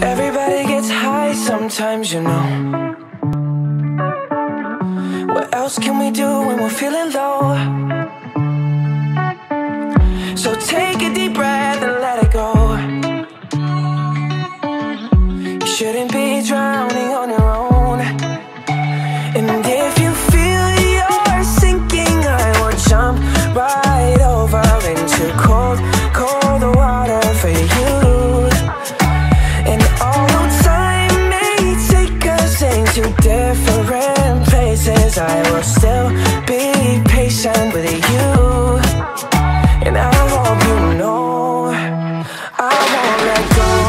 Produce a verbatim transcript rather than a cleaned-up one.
Everybody gets high sometimes, you know. What else can we do when we're feeling low? So take a deep breath and let it go. You shouldn't be drowning on your own. And if you feel you're sinking, I will jump right over into cold, cold water for you. And although time may take us into different places, I will still be patient with you. And I hope you know I won't let go.